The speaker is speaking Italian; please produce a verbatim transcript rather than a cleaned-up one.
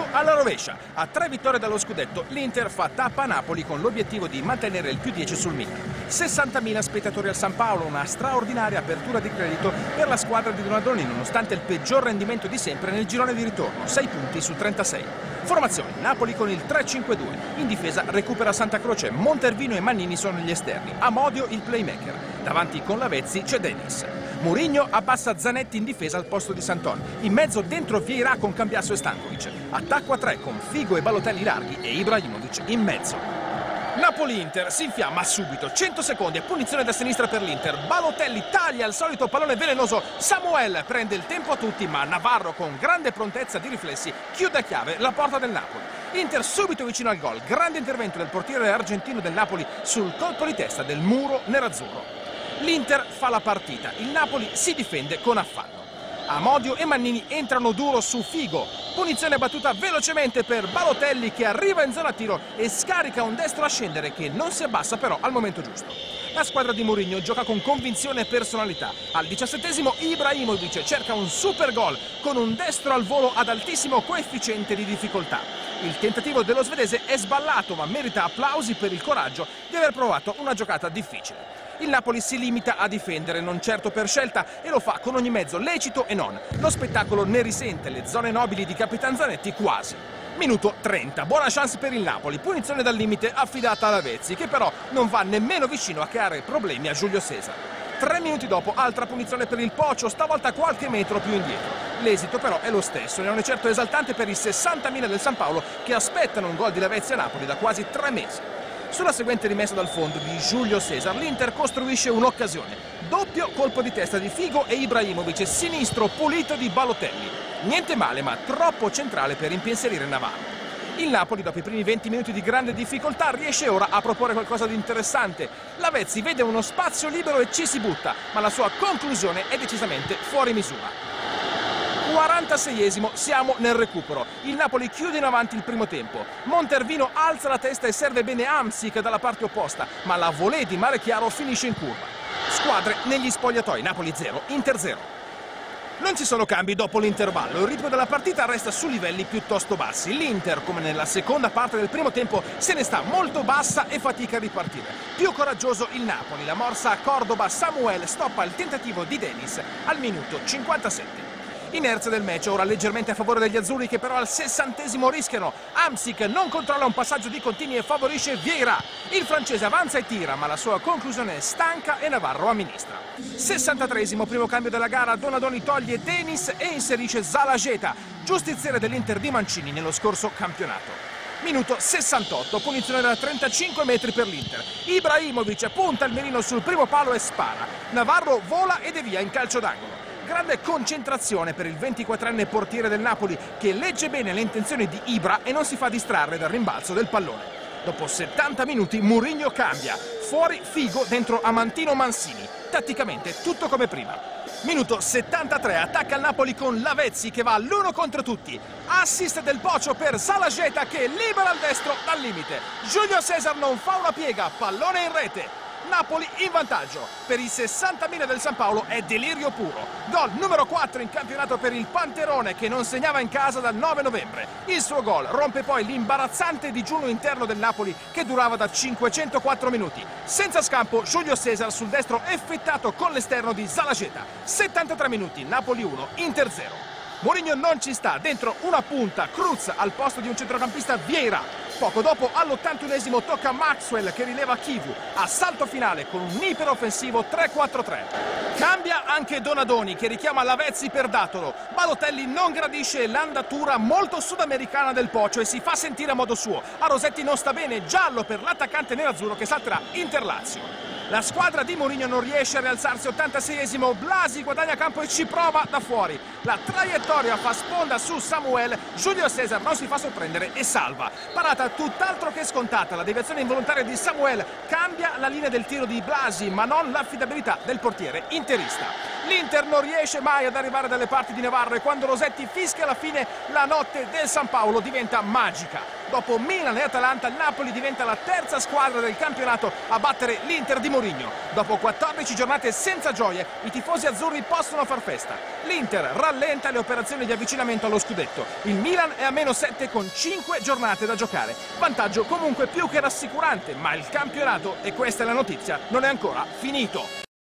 Alla rovescia, a tre vittorie dallo scudetto, l'Inter fa tappa a Napoli con l'obiettivo di mantenere il più dieci sul Milan. sessantamila spettatori al San Paolo, una straordinaria apertura di credito per la squadra di Donadoni, nonostante il peggior rendimento di sempre nel girone di ritorno, sei punti su trentasei. Formazione, Napoli con il tre cinque due. In difesa recupera Santa Croce, Montervino e Mannini sono gli esterni, Amodio il playmaker. Davanti con Lavezzi c'è Dennis. Mourinho abbassa Zanetti in difesa al posto di Santon. In mezzo dentro Vieira con Cambiasso e Stankovic. Attacco a tre con Figo e Balotelli larghi e Ibrahimovic in mezzo. Napoli-Inter si infiamma subito, cento secondi e punizione da sinistra per l'Inter. Balotelli taglia il solito pallone velenoso, Samuel prende il tempo a tutti, ma Navarro con grande prontezza di riflessi chiude a chiave la porta del Napoli. Inter subito vicino al gol, grande intervento del portiere argentino del Napoli sul colpo di testa del muro nerazzurro. L'Inter fa la partita, il Napoli si difende con affanno. Amodio e Mannini entrano duro su Figo. Punizione battuta velocemente per Balotelli che arriva in zona tiro e scarica un destro a scendere che non si abbassa però al momento giusto. La squadra di Mourinho gioca con convinzione e personalità. Al diciassettesimo Ibrahimovic cerca un super gol con un destro al volo ad altissimo coefficiente di difficoltà. Il tentativo dello svedese è sballato ma merita applausi per il coraggio di aver provato una giocata difficile. Il Napoli si limita a difendere, non certo per scelta, e lo fa con ogni mezzo lecito e non. Lo spettacolo ne risente, le zone nobili di Capitan Zanetti quasi. Minuto trenta, buona chance per il Napoli, punizione dal limite affidata a Lavezzi, che però non va nemmeno vicino a creare problemi a Giulio Cesar. Tre minuti dopo, altra punizione per il Pocio, stavolta qualche metro più indietro. L'esito però è lo stesso e non è certo esaltante per i sessantamila del San Paolo che aspettano un gol di Lavezzi a Napoli da quasi tre mesi. Sulla seguente rimessa dal fondo di Giulio Cesar, l'Inter costruisce un'occasione. Doppio colpo di testa di Figo e Ibrahimovic, sinistro pulito di Balotelli. Niente male, ma troppo centrale per impensierire Navarro. Il Napoli, dopo i primi venti minuti di grande difficoltà, riesce ora a proporre qualcosa di interessante. Lavezzi vede uno spazio libero e ci si butta, ma la sua conclusione è decisamente fuori misura. quarantaseiesimo, siamo nel recupero. Il Napoli chiude in avanti il primo tempo. Montervino alza la testa e serve bene Hamsik dalla parte opposta, ma la volée di Mare Chiaro finisce in curva. Squadre negli spogliatoi, Napoli zero, Inter zero. Non ci sono cambi dopo l'intervallo, il ritmo della partita resta su livelli piuttosto bassi. L'Inter, come nella seconda parte del primo tempo, se ne sta molto bassa e fatica a ripartire. Più coraggioso il Napoli, la morsa a Cordoba, Samuel stoppa il tentativo di Dennis al minuto cinquantasette. Inerzia del match, ora leggermente a favore degli azzurri che però al sessantesimo rischiano. Hamsik non controlla un passaggio di continui e favorisce Vieira. Il francese avanza e tira, ma la sua conclusione è stanca e Navarro amministra. sessantatreesimo, primo cambio della gara, Donadoni toglie Dennis e inserisce Zalageta, giustiziere dell'Inter di Mancini nello scorso campionato. Minuto sessantotto, punizione da trentacinque metri per l'Inter. Ibrahimovic punta il mirino sul primo palo e spara. Navarro vola e devia in calcio d'angolo. Grande concentrazione per il ventiquattrenne portiere del Napoli che legge bene le intenzioni di Ibra e non si fa distrarre dal rimbalzo del pallone. Dopo settanta minuti Mourinho cambia. Fuori Figo, dentro Amantino Mancini. Tatticamente tutto come prima. Minuto settantatré, attacca il Napoli con Lavezzi che va all'uno contro tutti. Assist del Pocio per Zalageta che libera il destro dal limite. Giulio Cesar non fa una piega, pallone in rete. Napoli in vantaggio. Per i sessantamila del San Paolo è delirio puro. Gol numero quattro in campionato per il Panterone che non segnava in casa dal nove novembre. Il suo gol rompe poi l'imbarazzante digiuno interno del Napoli che durava da cinquecentoquattro minuti. Senza scampo Giulio Cesar sul destro effettato con l'esterno di Zalageta. settantatré minuti, Napoli uno, Inter zero. Mourinho non ci sta, dentro una punta, Cruz al posto di un centrocampista Vieira. Poco dopo, all'ottantunesimo, tocca Maxwell che rileva Chivu. Assalto finale con un iperoffensivo tre quattro tre. Cambia anche Donadoni che richiama Lavezzi per Datolo. Balotelli non gradisce l'andatura molto sudamericana del Pocio e si fa sentire a modo suo. A Rosetti non sta bene, giallo per l'attaccante nerazzurro che salterà Inter-Lazio. La squadra di Mourinho non riesce a rialzarsi, ottantaseiesimo, Blasi guadagna campo e ci prova da fuori. La traiettoria fa sponda su Samuel, Giulio Cesar non si fa sorprendere e salva. Parata tutt'altro che scontata, la deviazione involontaria di Samuel cambia la linea del tiro di Blasi, ma non l'affidabilità del portiere interista. L'Inter non riesce mai ad arrivare dalle parti di Navarro e quando Rosetti fischia alla fine la notte del San Paolo diventa magica. Dopo Milan e Atalanta, il Napoli diventa la terza squadra del campionato a battere l'Inter di Mourinho. Dopo quattordici giornate senza gioie, i tifosi azzurri possono far festa. L'Inter rallenta le operazioni di avvicinamento allo scudetto. Il Milan è a meno sette con cinque giornate da giocare. Vantaggio comunque più che rassicurante, ma il campionato, e questa è la notizia, non è ancora finito.